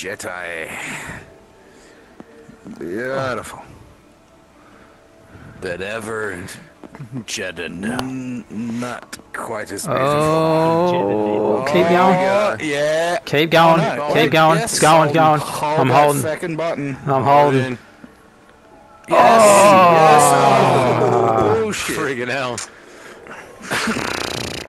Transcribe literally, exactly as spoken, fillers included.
Jedi. Beautiful. That ever Jedi. N not quite as beautiful. Oh, keep going. Oh, yeah. Keep going. Oh, no. Keep going. Yes. It's going, it's going. Hold I'm that holding. second button. I'm holding. Yes. Oh. Yes. Oh, oh shit. Friggin' hell.